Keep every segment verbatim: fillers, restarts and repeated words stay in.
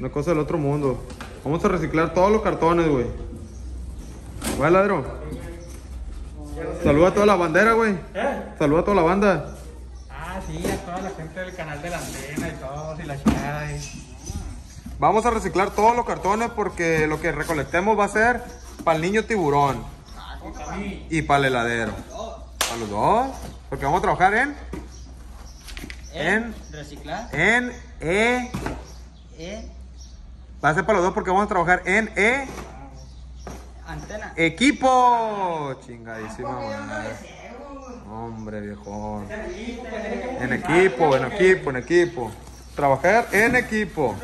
Una cosa del otro mundo. Vamos a reciclar todos los cartones, güey. ¿Va, ladro? Saluda a toda la bandera, güey. ¿Eh? Saluda a toda la banda. Ah, sí, a toda la gente del canal de la antena y todo, y la chingada. Y... Vamos a reciclar todos los cartones porque lo que recolectemos va a ser para el niño tiburón. Y para el heladero. Para los dos. Porque vamos a trabajar en... En... Reciclar. En... E... E. Va a ser para los dos porque vamos a trabajar en... E... Antena. Equipo. Chingadísima madre. Hombre, viejón. En equipo, en equipo, en equipo. Trabajar en equipo.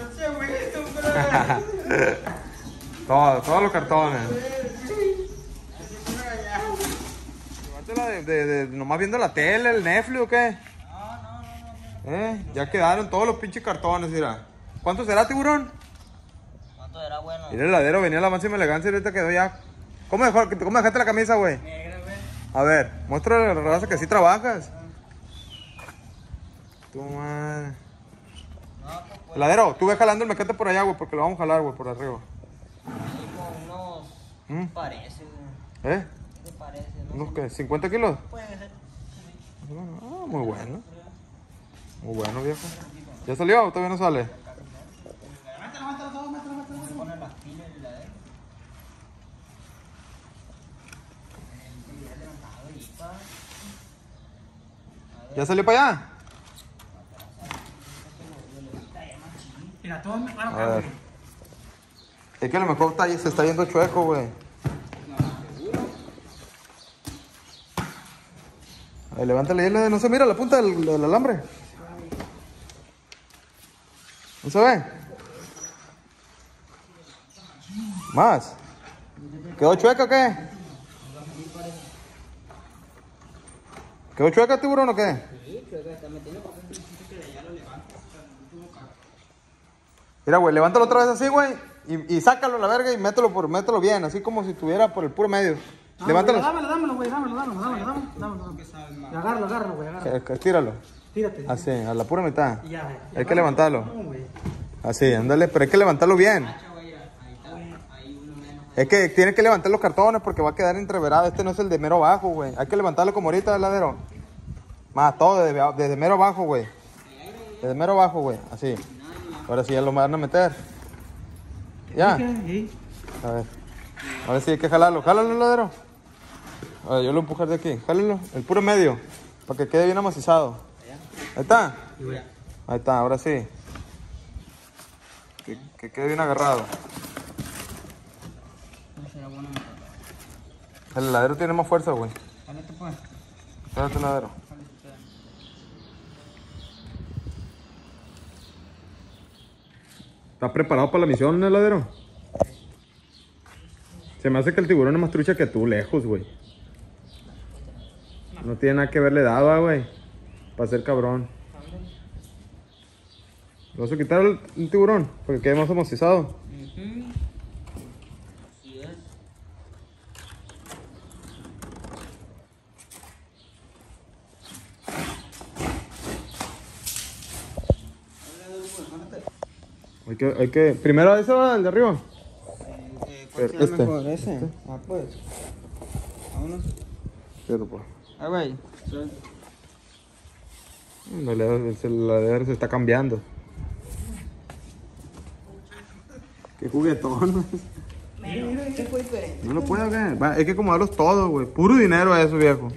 Todos, todos los cartones. De, de, de, nomás viendo la tele, el Netflix o qué. No, no, no, no. ¿Eh? Ya quedaron todos los pinches cartones, mira. ¿Cuánto será, tiburón? ¿Cuánto era bueno? Mira el heladero, venía la máxima elegancia y ahorita quedó ya. ¿Cómo, dejó, ¿Cómo dejaste la camisa, güey? Negra, güey. A ver, muéstrale a la raza que sí trabajas. Tu madre. No, pues, Heladero, tú ve jalando el mecate por allá, güey, porque lo vamos a jalar, güey, por arriba. como unos... ¿Mm? Parece, güey. ¿Eh? ¿Qué parece? No ¿Unos qué? ¿cincuenta kilos? puede ser. Ah, muy bueno. Muy bueno, viejo. ¿Ya salió o todavía no sale? Pone las pilas y la de... ¿Ya salió para allá? Mira, todo me claro A ver. Es que a lo mejor está, se está yendo chueco, güey. Ahí, levántale, ahí, no se mira la punta del, del alambre. ¿No se ve? ¿Más? ¿Quedó chueca o qué? ¿Quedó chueca, tiburón, o qué? Sí, creo que está metiendo porque... Mira, güey, levántalo otra vez así, güey. Y, y sácalo a la verga y mételo, por, mételo bien, así como si estuviera por el puro medio. Ah, Levántalo. Dámelo, dámelo, güey, dámelo, dámelo, dámelo, dámelo, dámelo, dámelo. Agárralo, agárralo, güey, agárralo. Eh, Estíralo. Tírate. Así, a la pura mitad. Y ya, ya. Hay que levantarlo. No, güey. Así, ándale, pero hay que levantarlo bien. Es que tiene que levantar los cartones porque va a quedar entreverado. Este no es el de mero abajo, güey. Hay que levantarlo como ahorita, heladero. Más, todo desde, desde mero abajo, güey. Desde mero abajo, güey. Así. Ahora sí ya lo van a meter. Ya. Sí. A ver. Ahora sí hay que jalarlo. Jálalo, heladero. A ver, yo lo empujar de aquí. Jálalo. El puro medio. Para que quede bien amacizado. Ahí está. Ahí está, ahora sí. Que, que quede bien agarrado. No será bueno. El heladero tiene más fuerza, güey. Jálate, pues. Espérate, heladero. ¿Estás preparado para la misión, heladero? Se me hace que el tiburón es más trucha que tú, lejos, güey. No tiene nada que verle dado, ah, güey. Para ser cabrón. ¿Le vas a quitar el, el tiburón? Para que quede más amortizado. Sí es. Hay que, hay que... Primero ese va, el de arriba. ¿Cuál será Este. mejor? ¿Ese? Ah, pues. Vámonos. Cierto, pues. Ah, güey. El heladero, el heladero se está cambiando. Qué juguetón. ¿Qué fue diferente? No lo puedo ver. Va, hay que acomodarlos todos, güey. Puro dinero eso, viejo.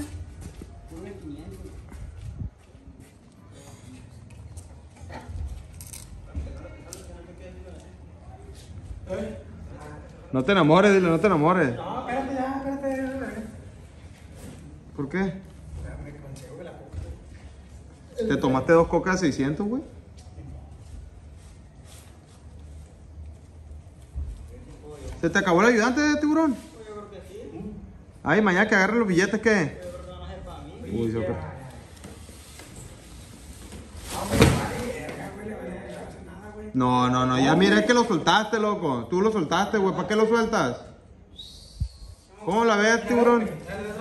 No te enamores, dile, no te enamores. No, espérate ya, espérate, espérate. ¿Por qué? ¿Te tomaste dos cocas de seiscientos, güey? ¿Se te acabó el ayudante de tiburón? Ay, mañana que agarren los billetes, ¿qué? Uy, yo creo. No, no, no, ya miré que lo soltaste, loco. Tú lo soltaste, güey. ¿Para qué lo sueltas? ¿Cómo la ves, tiburón?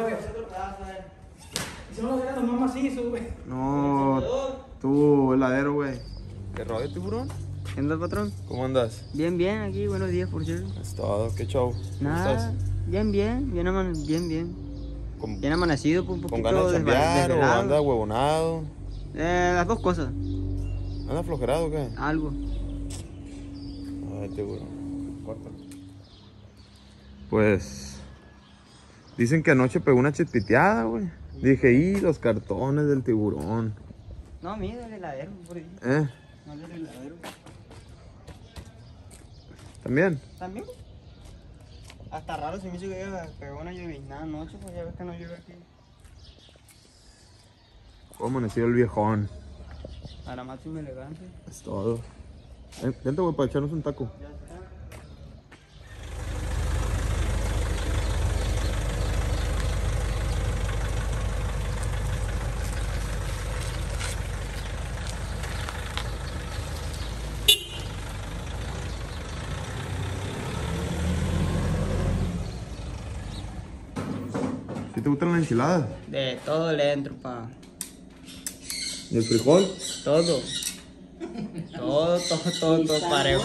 Si no lo hubieras tomado macizos, güey. No, tú, heladero, güey. ¿Qué rollo, tiburón? ¿Qué onda, patrón? ¿Cómo andas? Bien, bien, aquí, buenos días, por cierto. Es todo, ¿qué show? ¿Cómo Nada, estás? bien, bien, bien, aman bien, bien. ¿Con, Bien amanecido, pues, un con poquito ganas de desva- chambear o desvelado. anda huevonado? Eh, las dos cosas, ¿Anda flojerado o qué? algo. Ay, tiburón. Corta. Pues... Dicen que anoche pegó una chispiteada, güey. Dije, y los cartones del tiburón. No, mira, el heladero, por ahí. ¿Eh? No, el heladero. ¿También? ¿También? Hasta raro se me hizo que iba- pegó una llovinada anoche, pues ya ves que no llueve aquí. ¿Cómo amaneció el viejón? Para máximo elegante. Es todo. Eh, vente, güey, para echarnos un taco. Ya está. ¿Sí te gustan las enchiladas? De todo le entro, pa. ¿Y el frijol? Todo. Todo, todo, todo, todo parejo.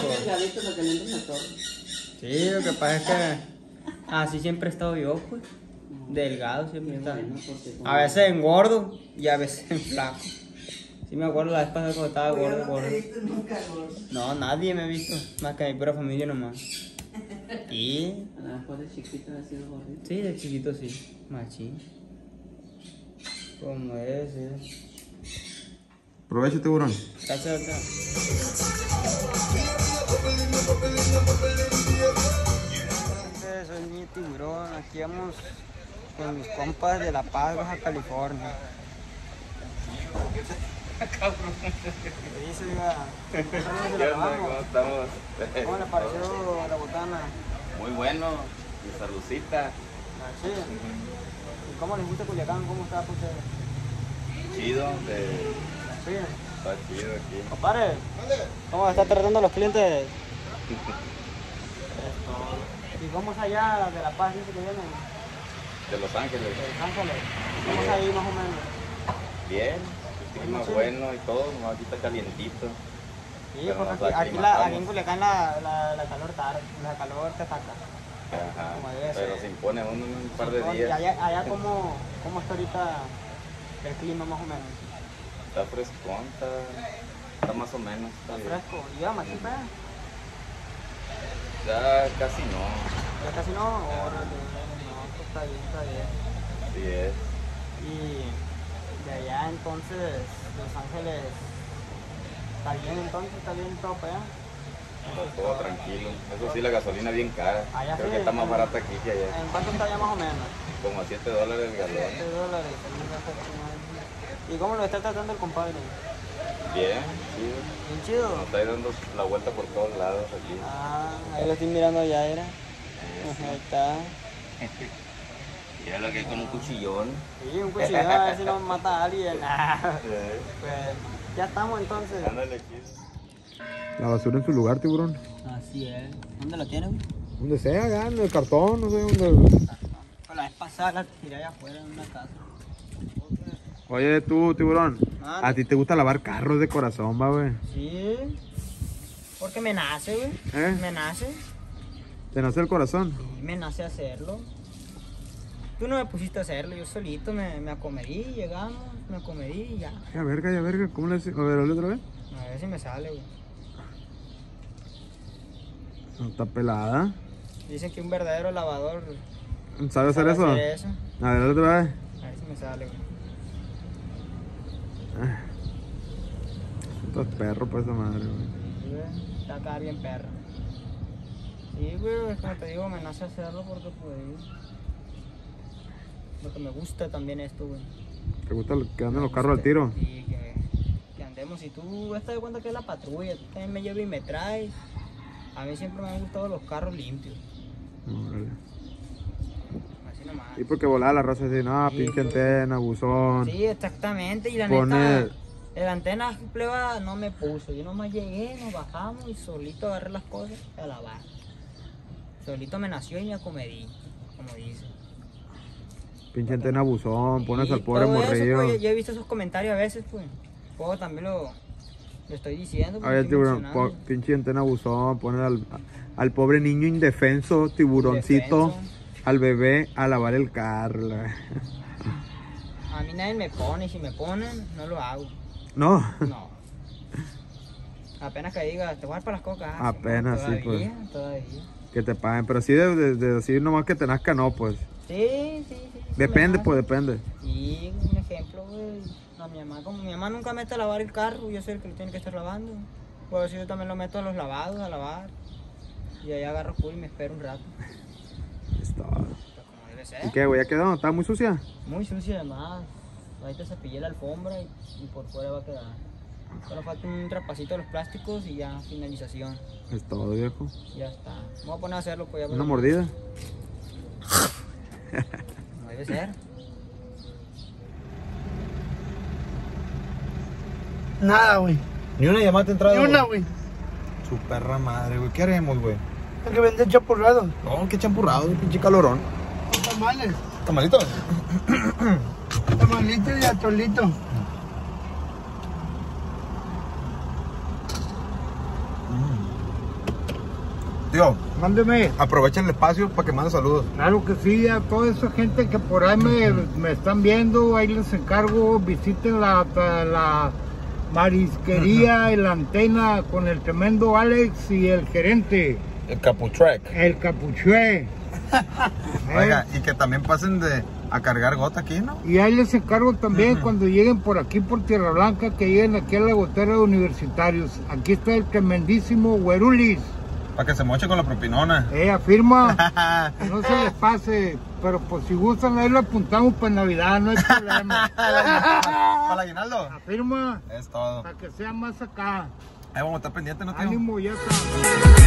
Sí, lo que pasa es que así siempre he estado yo, pues. Delgado siempre he estado. A veces engordo y a veces en flaco. Sí me acuerdo la vez pasada cuando estaba gordo, gordo. No, nadie me ha visto, más que mi pura familia nomás. Sí. A lo mejor de chiquito ha sido gordito. Sí, de chiquito sí, machín. Como es, sí. Provecho, tiburón. Gracias, doctor. Soy mi tiburón, aquí vamos con mis compas de La Paz, Baja California. ¿Qué dice, oiga? ¿Cómo estamos? ¿Cómo le pareció la botana? Muy bueno, mi saludcita, Sí. ¿Y cómo les gusta Culiacán? ¿Cómo está por ustedes? chido, de... Sí. está chido aquí. Compadre, ¿cómo está tratando a los clientes? ¿Y cómo es allá de La Paz, dice que vienen? De Los Ángeles, De Los Ángeles. ¿Cómo es ahí más o menos? bien, el clima Sí. bueno y todo, nomás aquí está calientito. Sí, Pero porque nos aquí, aquí, la, aclimatamos. aquí en Culiacán la, la, la calor tarde, la calor te saca. Ajá, Como debe pero ser. se impone uno en un par de Y días. allá, allá cómo, cómo está ahorita el clima más o menos. Está frescón, está, está más o menos, está Está bien. fresco. ¿Y ya, machín, pe? Ya casi no, Ya casi no, órale, no, pues está bien, está bien. así es. Y de allá entonces, Los Ángeles, ¿está bien entonces? ¿Está bien todo para allá? Está todo tranquilo. Eso sí, la gasolina bien cara. Allá Creo sí, que está más ¿en- barata aquí que allá. ¿En cuánto está allá más o menos? Como a siete dólares el galón. siete dólares. ¿Y cómo lo está tratando el compadre? Bien, chido. Bien chido. Nos está ahí dando la vuelta por todos lados aquí. Ah, ahí lo estoy mirando allá, era. Ahí está. Mira lo que hay con un cuchillón. Sí, un cuchillo, a ver si nos mata a alguien. Ah, pues ya estamos entonces. Ándale aquí. La basura en su lugar, tiburón. Así es. ¿Dónde lo tienes? Donde sea, acá, en el cartón, no sé dónde. Pues la vez pasada la tiré allá afuera en una casa. Oye, tú, tiburón. Mande. A ti te gusta lavar carros de corazón, va, güey. Sí. Porque me nace, güey. ¿Eh? Me nace. ¿Te nace el corazón? Y me nace hacerlo. Tú no me pusiste a hacerlo, yo solito me, me acomedí, llegamos, me acomedí y ya. Ya verga, ya verga. ¿Cómo le haces? A ver, hazle otra vez. A ver si me sale, güey. No está pelada. Dicen que un verdadero lavador ¿Sabe hacer sabe eso? hacer eso. A ver, hazle otra vez. A ver si me sale, güey. Estás perro para esa madre, güey. Sí, güey, está acá bien perra. Sí, güey, es como te digo, me nace hacerlo porque pues... Lo que me gusta también esto, güey. ¿Te gusta que anden los carros al tiro? Sí, que, que andemos. Y tú estás de cuenta que es la patrulla, tú también me llevas y me traes. A mí siempre me han gustado los carros limpios. Órale. Así nomás. Y porque volaba la raza así, no, Sí, pinche porque- antena, buzón. Sí, exactamente. Y la Poner- neta, la antena pleba no me puso. Yo nomás llegué, nos bajamos y solito agarré las cosas a lavar. Solito me nació y me acomedí, como dice. Pinche antena buzón, pones Sí, al pobre todo eso, morrillo. pues, yo, yo he visto esos comentarios a veces, pues. Puedo también lo, Le estoy diciendo. A ver, estoy tiburón, mencionando. po- pinche antena abusón, poner al, al pobre niño indefenso, tiburoncito, Indefenso. al bebé a lavar el carro. la- A mí nadie me pone, y si me ponen, no lo hago. No, No. Apenas que diga, te voy a dar para las cocas. ah, Apenas, sí, todavía, pues. Todavía. que te paguen, pero sí de, de- de decir nomás que te nazca, no, pues. Sí, sí, sí. sí Depende, me pues, nace. depende. Sí, un ejemplo, güey. A mi mamá, como mi mamá nunca mete a lavar el carro, yo soy el que lo tiene que estar lavando. Pues yo también lo meto a los lavados, a lavar. Y ahí agarro culo y me espero un rato. Es todo. Pues como debe ser. ¿Y qué, güey? ¿Ya quedó? ¿Está muy sucia? Muy sucio además. Ahorita cepillé la alfombra y, y por fuera va a quedar. Solo falta un trapacito de los plásticos y ya finalización. Es todo, viejo. Ya está. Me voy a poner a hacerlo pues ya. Una mordida. Como debe ser. Nada, güey. Ni una llamada de entrada. Ni una, güey. Su perra madre, güey. ¿Qué haremos, güey? Hay que vender chapurrado. No, qué champurrado, pinche calorón. Tamales. ¿Tamalitos? Tamalitos y atolito. Tío, Mándeme. aprovechen el espacio para que manden saludos. Claro que sí, a toda esa gente que por ahí me, me están viendo, ahí les encargo, visiten la, la marisquería y la antena con el tremendo Alex y el gerente, El Caputrek. el capuchué. Oiga, y que también pasen de a cargar gota aquí, ¿no? Y ahí les encargo también cuando lleguen por aquí, por Tierra Blanca, que lleguen aquí a la gotera de Universitarios. Aquí está el tremendísimo Güerulis. Para que se moche con la propinona. Eh, afirma, que no se les pase, pero pues si gustan ahí lo apuntamos para Navidad, no hay problema. ¿Para el aguinaldo? Afirma, Es todo. para que sea más acá. Ahí vamos a estar pendientes, ¿no, tío? Ánimo, ya está.